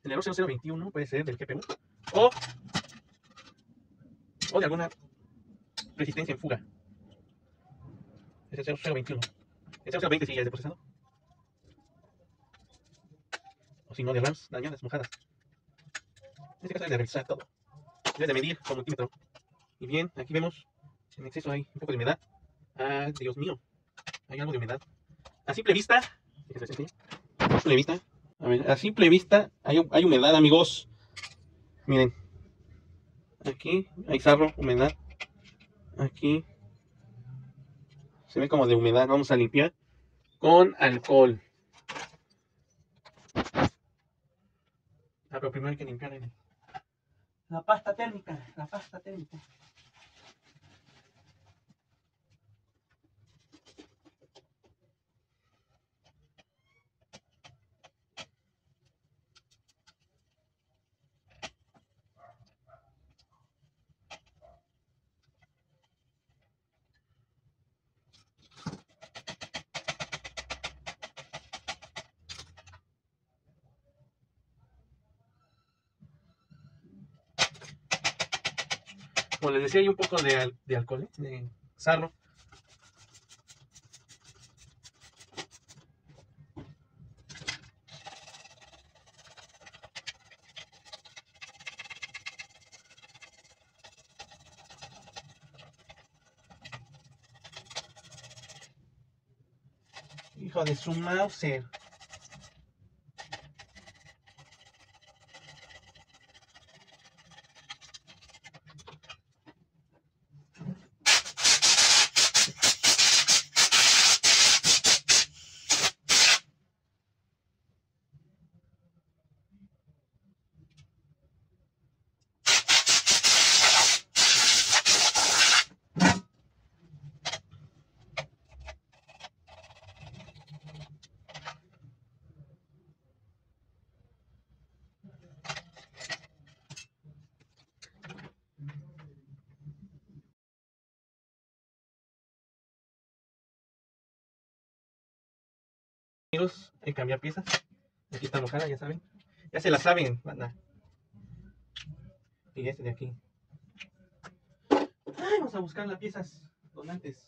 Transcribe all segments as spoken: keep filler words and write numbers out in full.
el error cero cero veintiuno puede ser del G P U o, o de alguna resistencia en fuga. Es el cero cero veintiuno. El cero cero veinte sí ya es de procesador. O si no, de RAMs dañadas, mojadas. En este caso debe de revisar todo. Debe de medir con multímetro. Y bien, aquí vemos en exceso hay un poco de humedad. Ah, Dios mío. Hay algo de humedad. A simple vista. A simple vista. A ver, a simple vista hay, hay humedad, amigos. Miren. Aquí hay sarro, humedad. Aquí se ve como de humedad. Vamos a limpiar con alcohol. Ah, pero primero hay que limpiar el... la pasta térmica. La pasta térmica. Como les decía, hay un poco de, de alcohol, ¿eh? De sarro. Hijo de su Mauser. Amigos, hay que cambiar piezas. Aquí está mojada, ya saben. Ya se la saben, banda. Y este de aquí. Ay, vamos a buscar las piezas donantes.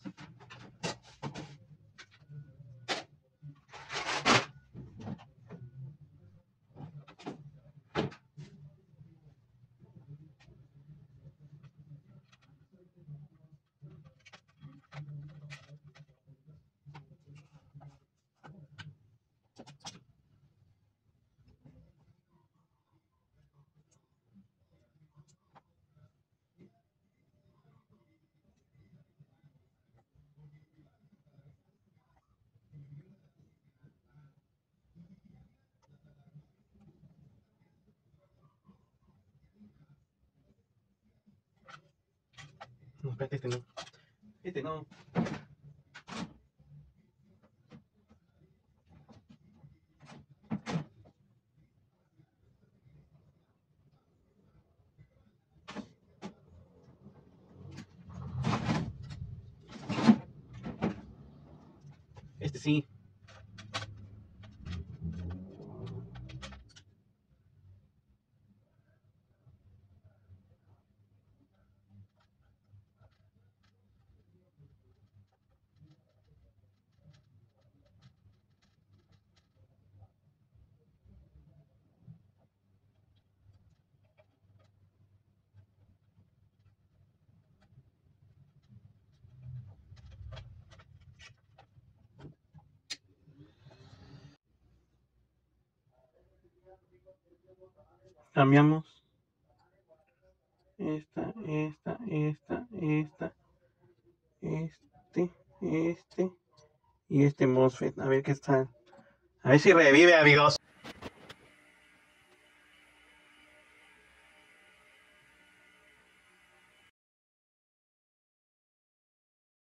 No, espérate, este no. Este no. Este sí. Cambiamos. Esta, esta, esta, esta. Este, este. Y este MOSFET. A ver qué está. A ver si revive, amigos.